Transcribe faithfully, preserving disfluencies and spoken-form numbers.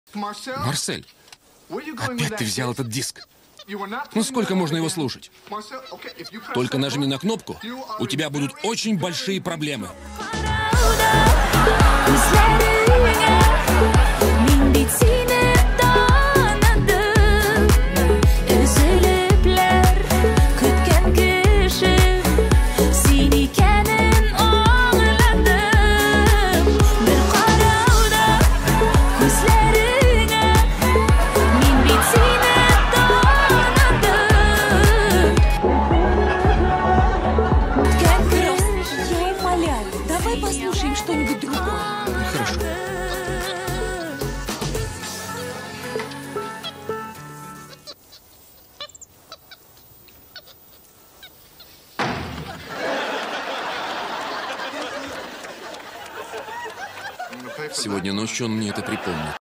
Марсель, опять ты взял этот диск. Ну сколько можно его слушать? Только нажми на кнопку, у тебя будут очень большие проблемы. Давай послушаем что-нибудь другое. Хорошо. Сегодня ночью он мне это припомнит.